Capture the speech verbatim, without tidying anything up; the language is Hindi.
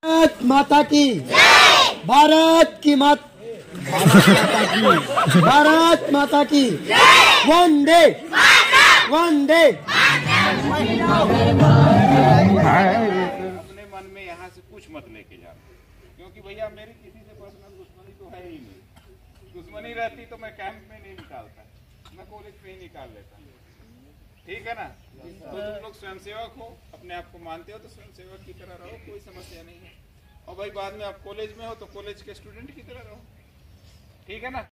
भारत माता की भारत की मात भारत माता की वंदे वंदे। अपने मन में यहाँ से कुछ मत लेके जाना, क्योंकि भैया मेरी किसी से पर्सनल दुश्मनी तो है ही नहीं। दुश्मनी रहती तो मैं कैंप में नहीं निकालता, मैं कॉलेज पे ही निकाल लेता। ठीक है ना? तो तुम लोग स्वयंसेवक हो, अपने आप को मानते हो तो स्वयंसेवक की तरह रहो, कोई समस्या नहीं है। और भाई बाद में आप कॉलेज में हो तो कॉलेज के स्टूडेंट की तरह रहो। ठीक है ना?